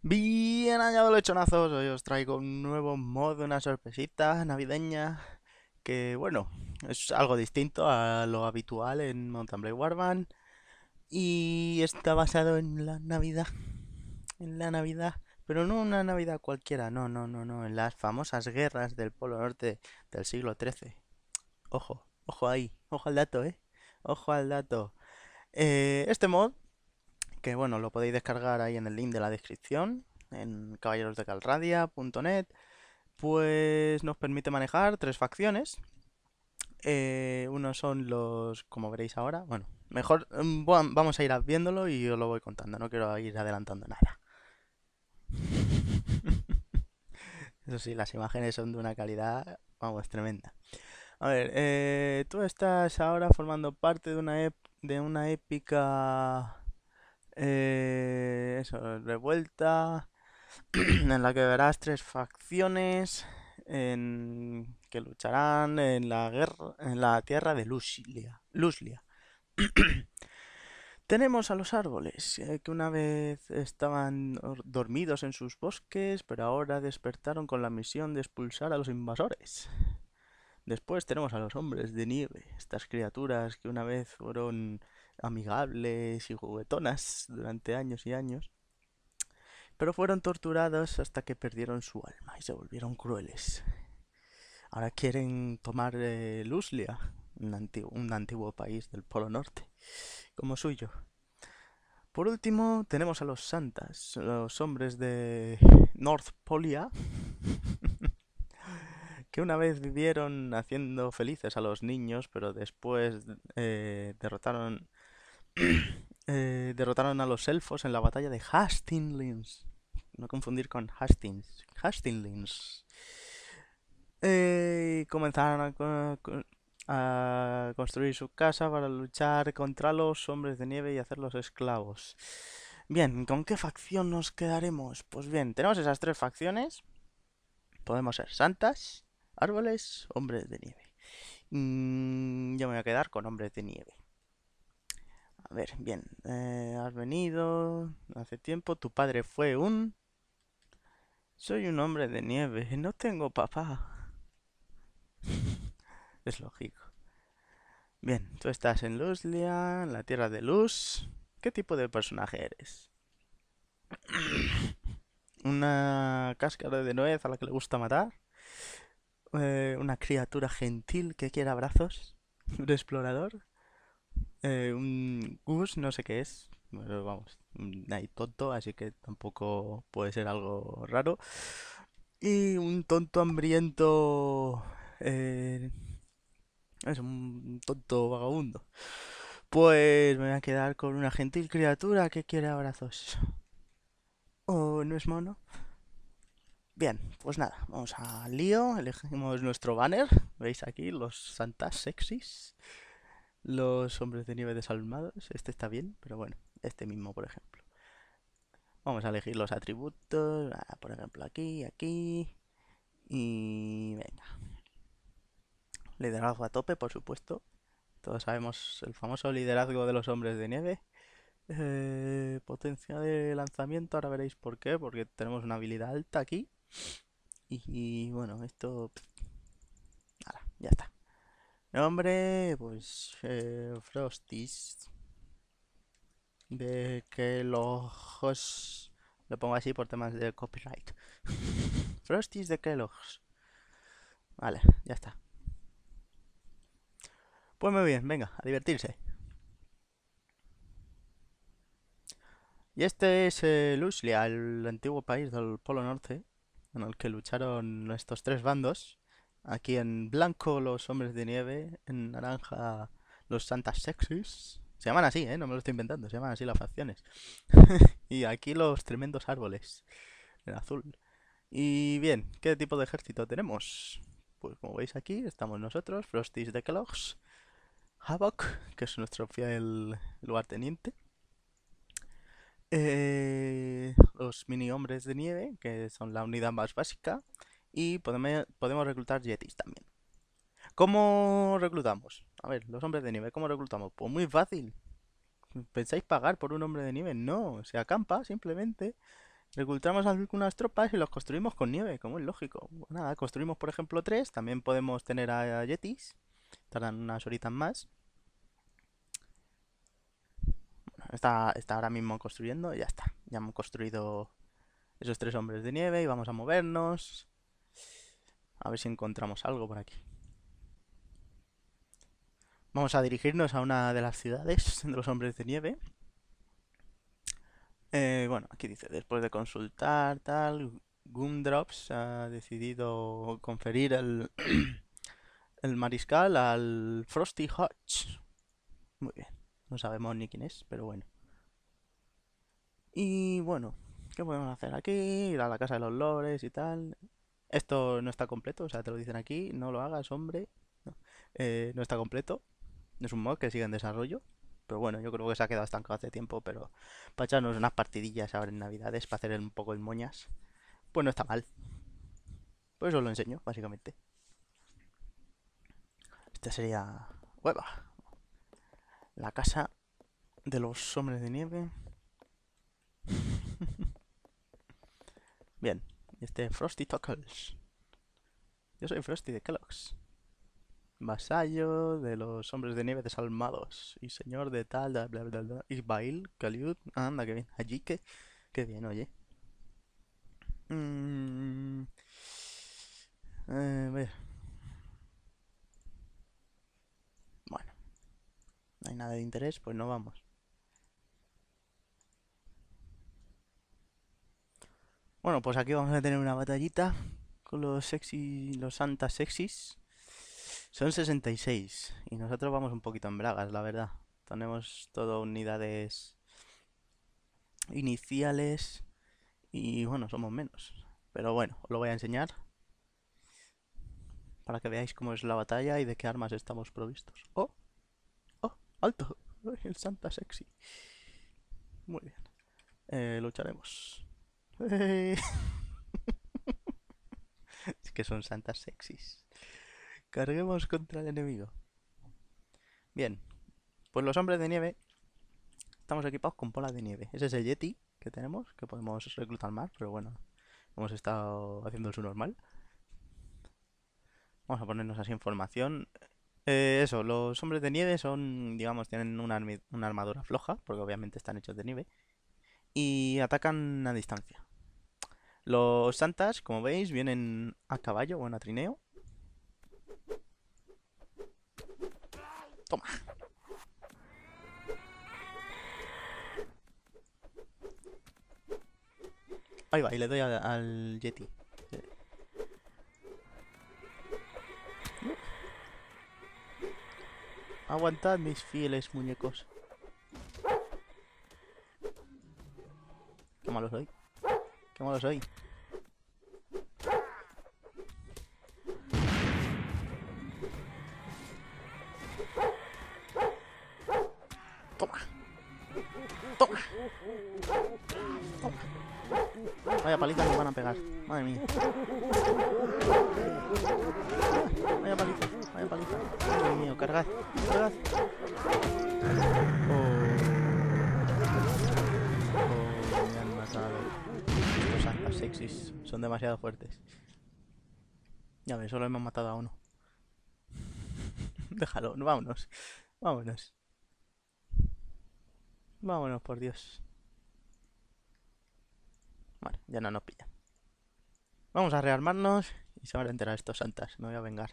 Bien hallado lechonazos, hoy os traigo un nuevo modo, una sorpresita navideña que, bueno, es algo distinto a lo habitual en Mountain Blade Warband y está basado en la Navidad, pero no una Navidad cualquiera, no, en las famosas guerras del Polo Norte del siglo XIII. Ojo ahí, ojo al dato, ojo al dato. Este mod que bueno, lo podéis descargar ahí en el link de la descripción, en caballerosdecalradia.net, pues nos permite manejar tres facciones. Unos son los, como veréis ahora, bueno, mejor vamos a ir viéndolo y os lo voy contando, no quiero ir adelantando nada. Eso sí, las imágenes son de una calidad, vamos, tremenda. A ver, tú estás ahora formando parte de una épica revuelta en la que verás tres facciones que lucharán en la guerra, en la tierra de Luslia. Tenemos a los árboles, que una vez estaban dormidos en sus bosques, pero ahora despertaron con la misión de expulsar a los invasores. Después tenemos a los hombres de nieve, estas criaturas que una vez fueron amigables y juguetonas durante años y años, pero fueron torturados hasta que perdieron su alma y se volvieron crueles. Ahora quieren tomar Luslia, un antiguo país del Polo Norte, como suyo. Por último, tenemos a los Santas, los hombres de North Polia, que una vez vivieron haciendo felices a los niños, pero después derrotaron a los elfos en la batalla de Hastings. No confundir con Hastings. Hastings. Comenzaron a construir su casa para luchar contra los hombres de nieve y hacerlos esclavos. Bien, ¿con qué facción nos quedaremos? Pues bien, tenemos esas tres facciones. Podemos ser santas, árboles, hombres de nieve. Yo me voy a quedar con hombres de nieve. A ver, bien. Has venido hace tiempo. Tu padre fue un... Soy un hombre de nieve. No tengo papá. Es lógico. Bien, tú estás en Luslia, en la Tierra de Luz. ¿Qué tipo de personaje eres? ¿Una cáscara de nuez a la que le gusta matar? ¿Una criatura gentil que quiere abrazos? ¿Un explorador? ¿Un gus? No sé qué es. Bueno, vamos, hay tonto, así que tampoco puede ser algo raro. Y un tonto hambriento... es un tonto vagabundo. Pues me voy a quedar con una gentil criatura que quiere abrazos. ¿O no es mono? Bien, pues nada, vamos al lío, elegimos nuestro banner, veis aquí los santas sexys, los hombres de nieve desalmados, este está bien, pero bueno, este mismo por ejemplo. Vamos a elegir los atributos, por ejemplo aquí, y venga, liderazgo a tope por supuesto, todos sabemos el famoso liderazgo de los hombres de nieve. Potencia de lanzamiento, ahora veréis por qué, porque tenemos una habilidad alta aquí. Y bueno, esto... Nada, ya está. Nombre, pues... Frosties. De que los... Lo pongo así por temas de copyright. Frosties de Kellogg's. Vale, ya está. Pues muy bien, venga, a divertirse. Y este es Luslia, el antiguo país del Polo Norte, en el que lucharon estos tres bandos. Aquí en blanco los hombres de nieve, en naranja los santas sexys. Se llaman así, ¿eh? No me lo estoy inventando, se llaman así las facciones. Y aquí los tremendos árboles, en azul. Y bien, ¿qué tipo de ejército tenemos? Pues como veis aquí, estamos nosotros, Frosties de Kellogg's, Havoc, que es nuestro fiel lugarteniente, los mini hombres de nieve, que son la unidad más básica, y podemos reclutar yetis también. ¿Cómo reclutamos? A ver, los hombres de nieve, ¿cómo reclutamos? Pues muy fácil. ¿Pensáis pagar por un hombre de nieve? No, se acampa simplemente Reclutamos algunas tropas y los construimos con nieve, como es lógico. Pues nada, construimos por ejemplo tres. También podemos tener a yetis. Tardan unas horitas más. Está ahora mismo construyendo y ya está. Ya hemos construido esos tres hombres de nieve y vamos a movernos. A ver si encontramos algo por aquí. Vamos a dirigirnos a una de las ciudades de los hombres de nieve. Bueno, aquí dice, después de consultar, tal, Gumdrops ha decidido conferir el mariscal al Frosty Hodge. Muy bien, no sabemos ni quién es, pero bueno. Y bueno, ¿qué podemos hacer aquí? Ir a la casa de los lores y tal. Esto no está completo, o sea, te lo dicen aquí, no lo hagas, hombre. No, no está completo, es un mod que sigue en desarrollo. Pero bueno, yo creo que se ha quedado estancado hace tiempo, pero para echarnos unas partidillas ahora en Navidades, para hacer un poco el moñas, pues no está mal. Pues os lo enseño, básicamente. Esta sería Hueva, la casa de los hombres de nieve. Bien, este Frosty Tuckles. Yo soy Frosty de Kellogg's. Vasallo de los hombres de nieve desalmados. Y señor de tal, bla bla bla bla. Isbail, Kaliud. Anda, qué bien. Allí que. Qué bien, oye. Mm, a ver. Bueno, no hay nada de interés, pues no vamos. Bueno, pues aquí vamos a tener una batallita con los sexy, los santas sexys. Son 66 y nosotros vamos un poquito en bragas, la verdad. Tenemos todo unidades iniciales y bueno, somos menos. Pero bueno, os lo voy a enseñar para que veáis cómo es la batalla y de qué armas estamos provistos. ¡Oh! ¡Oh! ¡Alto! El Santa Sexy. Muy bien. Lucharemos. Es que son santas sexys. Carguemos contra el enemigo. Bien, pues los hombres de nieve estamos equipados con bolas de nieve. Ese es el Yeti que tenemos, que podemos reclutar más, pero bueno, hemos estado haciendo su normal. Vamos a ponernos así en formación. Eso, los hombres de nieve son, digamos, tienen una armadura floja, porque obviamente están hechos de nieve, y atacan a distancia. Los santas, como veis, vienen a caballo o en trineo. Toma. Ahí va, y le doy al Yeti. Aguantad, mis fieles muñecos. Qué malo soy. Qué malo soy. Toma. Toma. Toma. Vaya paliza que me van a pegar. Madre mía. Vaya paliza. Vaya paliza. Madre mía, cargad. Cargad. Oh, me han matado. Estos santas sexys son demasiado fuertes. Ya ves, solo hemos matado a uno. Déjalo, vámonos. Vámonos. Vámonos, por Dios. Vale, ya no nos pillan. Vamos a rearmarnos y se van a enterar estos santas. Me voy a vengar.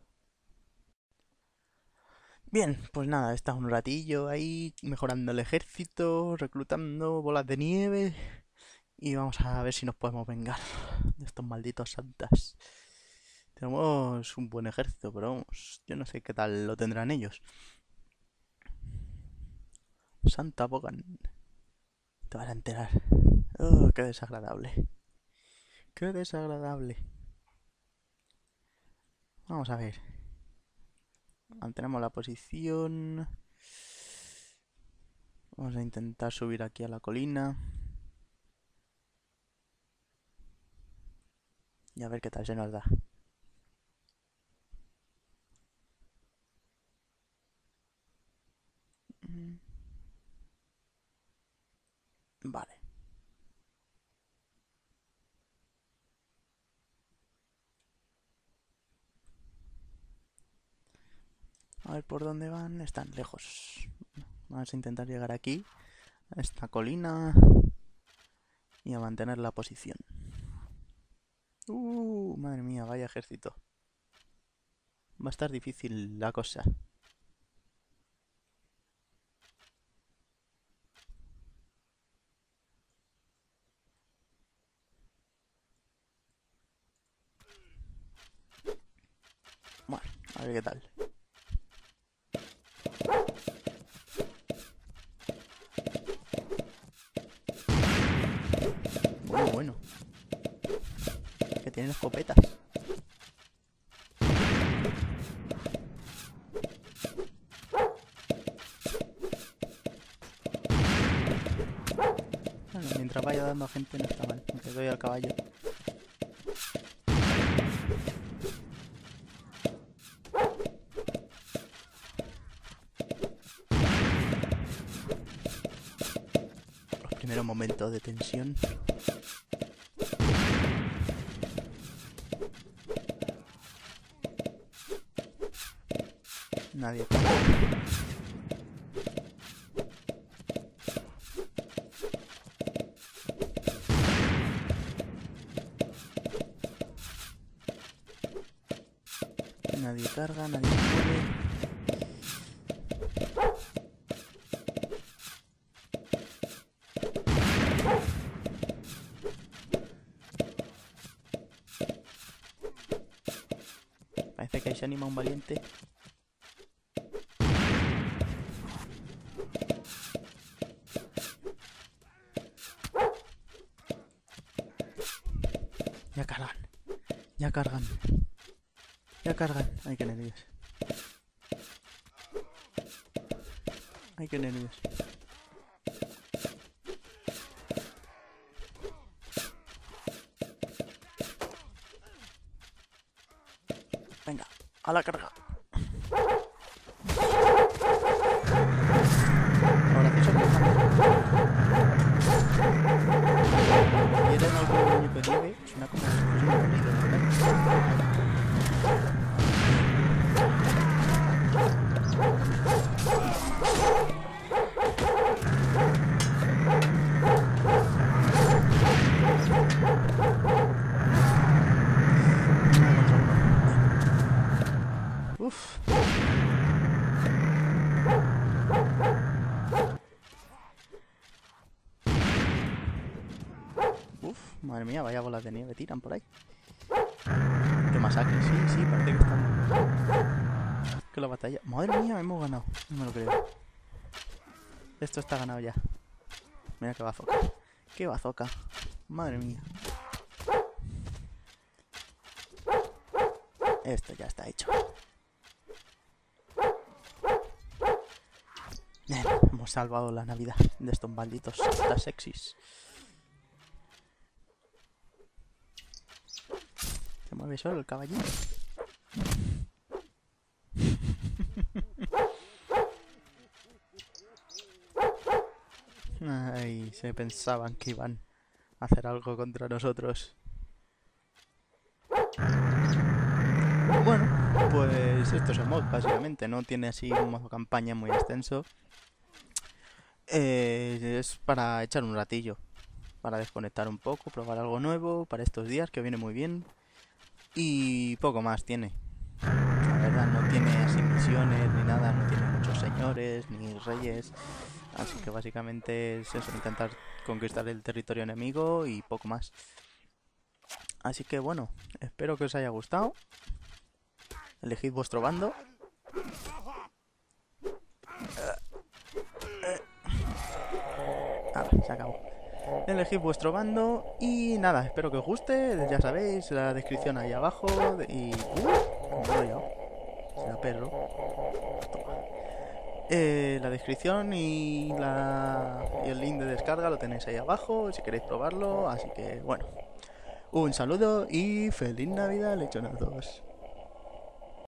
Bien, pues nada, he estado un ratillo ahí mejorando el ejército, reclutando bolas de nieve y vamos a ver si nos podemos vengar de estos malditos santas. Tenemos un buen ejército, pero vamos, yo no sé qué tal lo tendrán ellos. Santa Bogan, te vas a enterar. Oh, qué desagradable. Qué desagradable. Vamos a ver. Mantenemos la posición. Vamos a intentar subir aquí a la colina. Y a ver qué tal se nos da. Vale. A ver por dónde van. Están lejos. Vamos a intentar llegar aquí, a esta colina, y a mantener la posición. Madre mía, vaya ejército. Va a estar difícil la cosa. Bueno, a ver qué tal. Bueno. Que tienen escopetas. Bueno, mientras vaya dando a gente no está mal. Me doy al caballo. Los primeros momentos de tensión. Nadie. Nadie carga, nadie mueve. Parece que ahí se anima un valiente. Ya cargan. Ya cargan. Ya cargan. Ay, qué nervios. Ay, qué nervios. Venga, a la carga. Ahora que son ¿quieren algo que lleve? Suena como uf. Uf, madre mía, vaya bolas de nieve tiran por ahí. Qué masacre, sí, parece que están... Que la batalla... Madre mía, hemos ganado. No me lo creo. Esto está ganado ya. Mira qué bazooka. Qué bazooka. Madre mía. Esto ya está hecho. Bien, hemos salvado la Navidad de estos malditos sexys. Se mueve solo el caballito. Ay, se pensaban que iban a hacer algo contra nosotros. Bueno, pues esto es el mod, básicamente. No tiene así un modo campaña muy extenso. Es para echar un ratillo, para desconectar un poco, probar algo nuevo para estos días, que viene muy bien. Y poco más tiene. La verdad, no tiene así misiones ni nada, no tiene muchos señores ni reyes. Así que básicamente es eso, intentar conquistar el territorio enemigo y poco más. Así que bueno, espero que os haya gustado. Elegid vuestro bando. Nada, se acabó. Elegid vuestro bando y nada, espero que os guste. Ya sabéis, la descripción ahí abajo. Y... ¿cómo lo he llevado? Será perro. La descripción y el link de descarga lo tenéis ahí abajo si queréis probarlo. Así que bueno, un saludo y feliz Navidad, lechonazos.